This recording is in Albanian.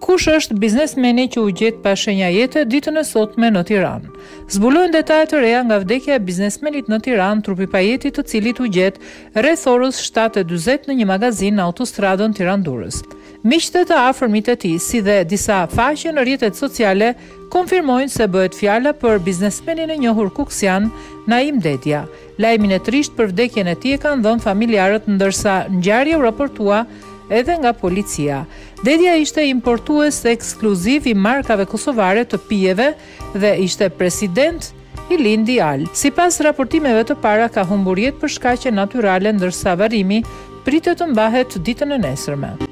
Kush është biznesmeni që u gjet pa shenja jete ditën e sotme në Tiranë? Zbulojnë detaje të reja nga vdekja e biznesmenit në Tiranë, trupi pajetit të cilit u gjet rreth orës 7:40 në një magazin në autostradën Tiranë-Durrës. Miqtë të afërmit e tij, si dhe disa faqe në rrjetet sociale, konfirmojnë se bëhet fjala për biznesmenin e njohur kuksian Naim Dedja. Lajmin e trisht për vdekjen e tij e kanë dhënë familjarët, ndërsa ngjarja u raportua edhe nga policia. Dedja ishte importues ekskluziv i markave kosovare të pijeve dhe ishte president i Lindi Al. Sipas raportimeve të para, ka humbur jetë për shkaqe natyrale, ndërsa varrimi pritet të mbahet ditën e nesërme.